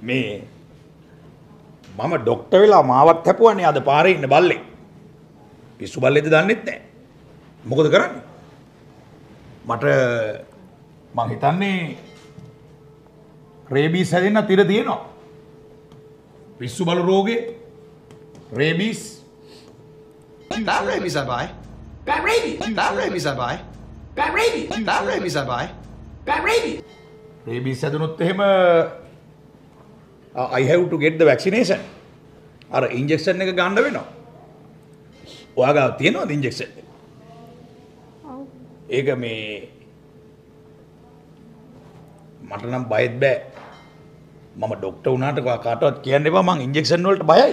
මේ මම ડોක්ටර් වෙලා මාවත් හැපුවානේ අද පාරේ ඉන්න බල්ලේ. පිස්සු බල්ලේද දන්නෙත් නැහැ. මොකද කරන්නේ? මට මං හිතන්නේ රේබීස් හැදෙන්න තිර තියෙනවා. පිස්සු බලු රෝගේ රේබීස්. That rabies I buy. That rabies. That rabies I buy. That rabies. That rabies I buy. That rabies. රේබීස් හැදුනොත් එහෙම I have to get the vaccination. අර ඉන්ජෙක්ෂන් එක ගන්න වෙනවා. ඔයාගා තියෙනවද ඉන්ජෙක්ෂන් එක? ඔව්. ඒක මේ මට නම් බයෙත් බෑ. මම ડોක්ටර් වුණාට කාටවත් කියන්න එපා මං ඉන්ජෙක්ෂන් වලට බයයි.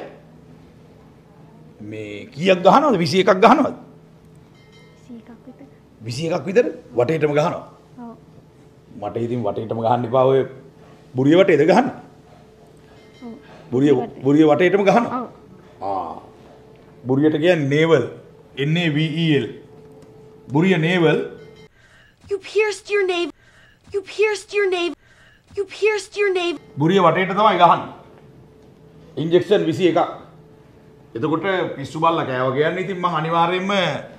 මේ කීයක් ගහනවද? 21ක් ගහනවද? 21ක් විතර. 21ක් විතර වටේටම ගහනවා. ඔව්. මට ඉතින් වටේටම ගහන්න එපා ඔය බුරිය වටේද ගහන්නේ? ඔව්. බුරිය වටේටම ගහනවා. ඔව්. බුරියට කියන්නේ නේවල්. NAVEL. බුරිය නේවල්. You pierced your navel. You pierced your navel. You pierced your navel. බුරිය වටේට තමයි ගහන්නේ. ඉන්ජෙක්ෂන් 21ක්. එතකොට පිස්සු බල්ලා කෑවා කියන්නේ ඉතින් මං අනිවාර්යයෙන්ම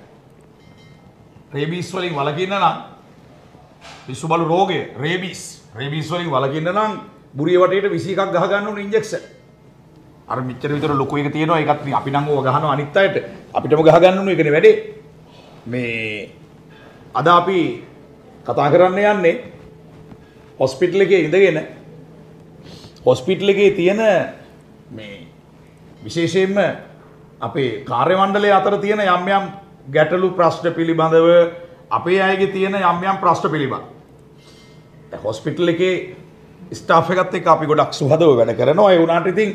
රේබීස් වලින් වළකින්න නම් පිස්සු බලු රෝගය රේබීස් වලින් වළකින්න නම් බුරිය වටේට 21ක් ගහ ගන්න ඕන ඉන්ජෙක්ෂන්. අර මෙච්චර විතර ලොකු එක තියෙනවා ඒකත් අපි නම් ඕක ගහනවා අනිත් අයට අපිටම ගහ ගන්න ඕන එකනේ වැඩේ. මේ අද අපි කතා කරන්න යන්නේ හොස්පිටල් එකේ ඉඳගෙන හොස්පිටල් එකේ තියෙන මේ විශේෂයෙන්ම අපේ කාර්ය මණ්ඩලය අතර තියෙන යම් යම් ගැටලු ප්‍රශ්න පිළිබඳව අපේ අයගේ තියෙන යම් යම් ප්‍රශ්න පිළිබඳව හොස්පිටල් එකේ ස්ටාෆ් එකත් එක්ක අපි ගොඩක් සුහදව වැඩ කරනවා. ඒ වුණාට ඉතින්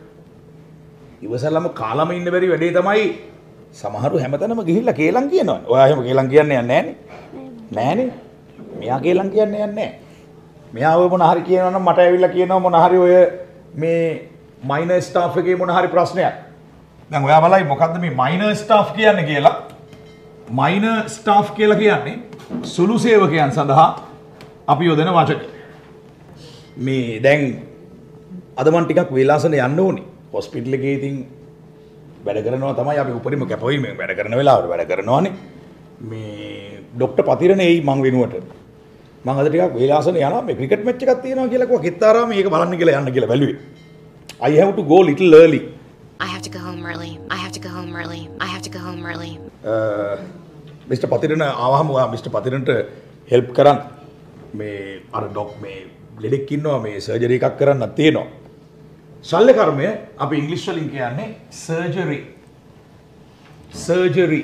ඉවසලම කාලම ඉන්න බැරි වැඩේ තමයි සමහරු හැමතැනම ගිහිල්ලා කේලම් කියනවා. ඔයා එහෙම කේලම් කියන්නේ නැහැ නෑනේ. මෙයා කේලම් කියන්නේ නැහැ. මෙයා ඔය මොන හරි කියනවා නම් මට ඇවිල්ලා කියනවා මොන හරි ඔය මේ මයිනර් ස්ටාෆ් එකේ මොන හරි ප්‍රශ්නයක්. දැන් ඔයා බලයි මොකද්ද මේ මයිනර් ස්ටාෆ් කියන්නේ කියලා. මයිනර් ස්ටාෆ් කියලා කියන්නේ සුළු සේවකයන් සඳහා අපි යොදන වචන. මේ දැන් අද මන් ටිකක් වේලාසන යන්න ඕනේ. හොස්පිටල් එකේ ඉතින් වැඩ කරනවා තමයි අපි උපරිම කැපවීමෙන් වැඩ කරන වෙලාවට වැඩ කරනවානේ. මේ ડોක්ටර් පතිරණ එයි මං වෙනුවට. මං අද ටිකක් වේලාසන යනවා මේ ක්‍රිකට් මැච් එකක් තියෙනවා කියලා කිව්වා කිත්තාරාම මේක බලන්න කියලා යන්න කියලා බැලුවේ. I have to go little early. I have to go home early. I have to go home early. I have to go home early. Mr. Pathirana ආවම ඔයා Mr. පතිරණට හෙල්ප් කරන්න. මේ අර ඩොක් මේ ලෙඩෙක් ඉන්නවා මේ සර්ජරි එකක් කරන්නත් තියෙනවා. ශල්‍ය කර්මය අපි ඉංග්‍රීසි වලින් කියන්නේ surgery. Surgery.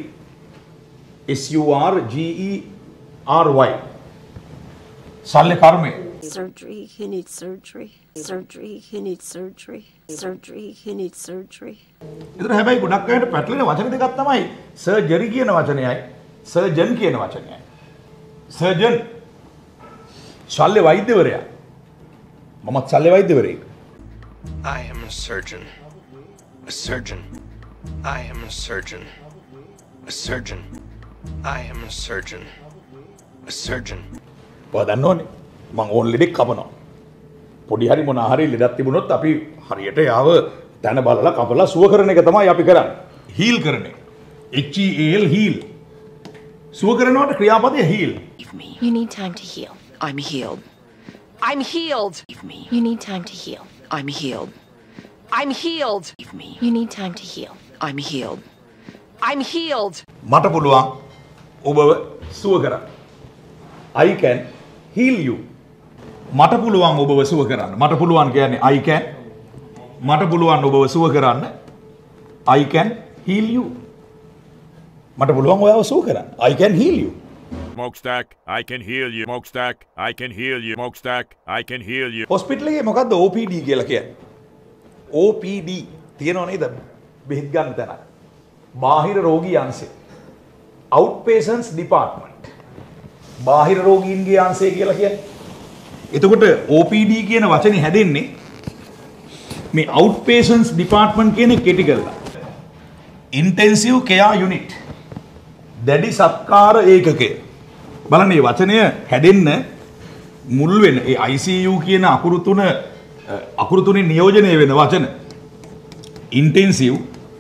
SURGERY. ශල්‍ය කර්මය. Surgery, he needs surgery. Surgery, he needs surgery. Surgery, he needs surgery. ඒතර හැබැයි ගොඩක් අයට පැටලෙන වචන දෙකක් තමයි සර්ජරි කියන වචනයයි සර්ජන් කියන වචනයයි. සර්ජන් ශල්‍ය වෛද්‍යවරයා. මමත් ශල්‍ය වෛද්‍යවරයෙක්. I am a surgeon. A surgeon. I am a surgeon. A surgeon. I am a surgeon. A surgeon. ඔයා දන්නවනේ මං ඕන ලෙඩෙක් කපනවා. පොඩි හරි මොන හරි ලෙඩක් තිබුණොත් අපි හරියට යාව තන බලලා කපලා සුව කරන එක තමයි අපි කරන්නේ. හීල් කරන එක. HEAL heal. සුව කරනවට ක්‍රියාපදය heal. You need time to heal. I'm healed. I'm healed. You need time to heal. I'm healed. I'm healed. You need time to heal. I'm healed. I'm healed. මට පුළුවන් ඔබව සුව කරන්න. I can heal you. මට පුළුවන් ඔබව සුව කරන්න. මට පුළුවන් කියන්නේ I can. මට පුළුවන් ඔබව සුව කරන්න. I can heal you. මට පුළුවන් ඔයාව සුව කරන්න. I can heal you. Smokestack, I can heal you. Smokestack, I can heal you. Smokestack, I can heal you. Hospital එකේ මොකද්ද OPD කියලා කියන්නේ? OPD තියෙනව නේද? බෙහෙත් ගන්න තැන. බාහිර රෝගී අංශය. Outpatients department. බාහිර රෝගීන්ගේ අංශය කියලා කියන්නේ. එතකොට OPD කියන වචනේ හැදෙන්නේ මේ outpatients department කියන කෙටි කරලා. Intensive care unit. දැඩි සත්කාර ඒකකය. බලන්න මේ වචනය හැදෙන්න මුල් වෙන ඒ ICU කියන අකුරු තුන අකුරු තුنين නියෝජනය වෙන වචන intensive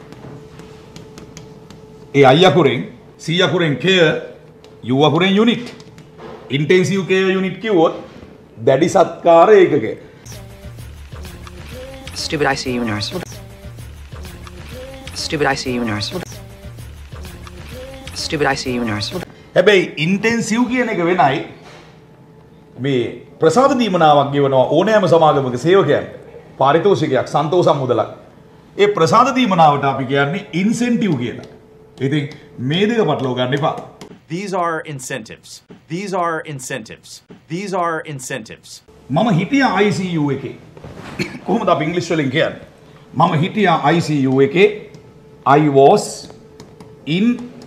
A I අකුරෙන් C අකුරෙන් care U අකුරෙන් unit intensive care unit කිව්වොත් දැඩි සත්කාර ඒකකය. Stupid ICU nurse. Stupid ICU nurse. Stupid ICU nurse. හැබැයි intensive කියන එක වෙනයි මේ ප්‍රසාද දීමනාවක් ගෙවනවා ඕනෑම සමාගමක සේවකයන්ට පාරිතෝෂිකයක් සන්තෝෂම් මුදලක්. ඒ ප්‍රසාද දීමනාවට අපි කියන්නේ incentive කියලා. ඉතින් මේ දෙක පටලව ගන්න එපා. These are incentives. These are incentives. These are incentives. මම හිටියා ICU එකේ. කොහොමද අපි ඉංග්‍රීසි වලින් කියන්නේ? මම හිටියා ICU එකේ. I was in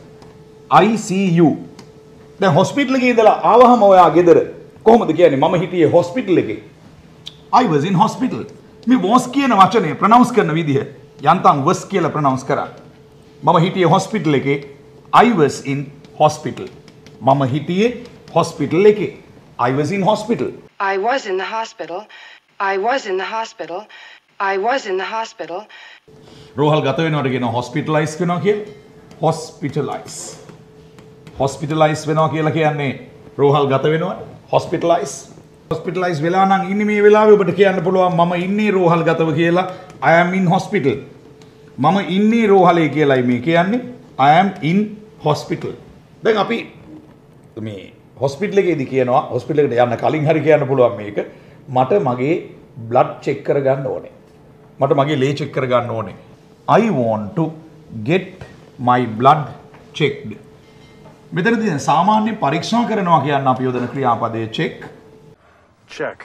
ICU. දැන් හොස්පිටල් එකේ ඉඳලා ආවහම ඔයා ගෙදර කොහොමද කියන්නේ? මම හිටියේ හොස්පිටල් එකේ. I was in hospital. මේ was කියන වචනේ ප්‍රොනවුන්ස් කරන විදිහ යන්තම් was කියලා ප්‍රොනවුන්ස් කරා. මම හිටියේ හොස්පිටල් එකේ. I was in hospital. මම හිටියේ හොස්පිටල් එකේ. I was in hospital. I was in the hospital. I was in the hospital. I was in the hospital. රෝහල් ගත වෙනවට කියනවා hospitalize වෙනවා කියලා. hospitalize. hospitalize වෙනවා කියලා කියන්නේ රෝහල් ගත වෙනවා. hospitalize. hospitalize වෙලා නම් ඉන්නේ මේ වෙලාවේ ඔබට කියන්න පුළුවන් මම ඉන්නේ රෝහල් ගතව කියලා. I am in hospital. මම ඉන්නේ රෝහලේ කියලායි මේ කියන්නේ. I am in hospital. දැන් අපි මේ හොස්පිටල් එකේදී කියනවා හොස්පිටල් එකට යන්න කලින් හරි කියන්න පුළුවන් මේක මට මගේ බ්ලඩ් චෙක් කරගන්න ඕනේ. මට මගේ ලේ චෙක් කරගන්න ඕනේ. I want to get my blood checked. මෙතනදී දැන් සාමාන්‍ය පරීක්ෂා කරනවා කියන්න අපි යොදන ක්‍රියාපදයේ check. Check.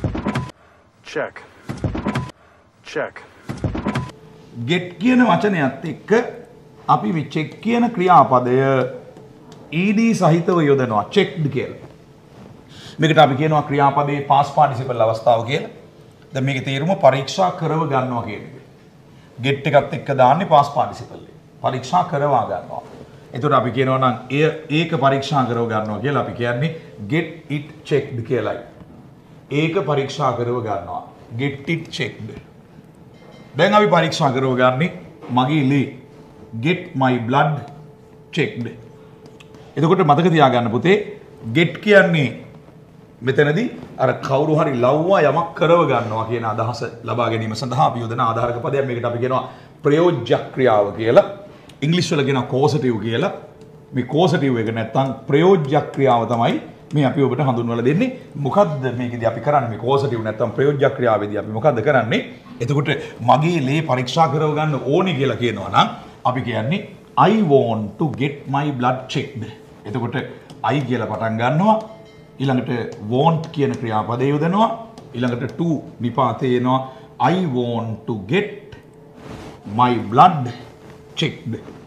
Check. Check. get කියන වචනයත් එක්ක අපි මේ check කියන ක්‍රියාපදය ed සහිතව යොදනවා checked කියලා. මේකට අපි කියනවා ක්‍රියාපදයේ past participle අවස්ථාව කියලා. දැන් මේකේ තේරුම පරීක්ෂා කරව ගන්නවා කියන එක. get එකත් එක්ක දාන්නේ past participle එක. පරීක්ෂා කරවා ගන්නවා. එතකොට අපි කියනවා නම් ඒක පරීක්ෂා කරව ගන්නවා කියලා අපි කියන්නේ get it checked කියලායි. ඒක පරීක්ෂා කරව ගන්නවා. get it checked. දැන් අපි පරීක්ෂා කරව ගන්නේ මගේ ලේ. get my blood checked. එතකොට මතක තියාගන්න පුතේ get කියන්නේ මෙතනදී අර කවුරු හරි ලව්වා යමක් කරව ගන්නවා කියන අදහස ලබා ගැනීම සඳහා අපි යොදන ආධාරක පදයක්. මේකට අපි කියනවා ප්‍රයෝජ්‍ය ක්‍රියාව කියලා. ඉංග්‍රීසි වල කියනවා causative කියලා. මේ causative එක නැත්තම් ප්‍රයෝජ්‍ය ක්‍රියාව තමයි මේ අපි ඔබට හඳුන්වලා දෙන්නේ. මොකද්ද මේකදී අපි කරන්නේ මේ causative නැත්තම් ප්‍රයෝජ්‍ය ක්‍රියාවේදී අපි මොකද්ද කරන්නේ? එතකොට මගේ ලේ පරීක්ෂා කරව ගන්න ඕනි කියලා කියනවා නම් අපි කියන්නේ I want to get my blood checked. එතකොට I කියලා පටන් ගන්නවා. ඊළඟට want කියන ක්‍රියාපදය යොදනවා. ඊළඟට to නිපාතේ එනවා. I want to get my blood checked.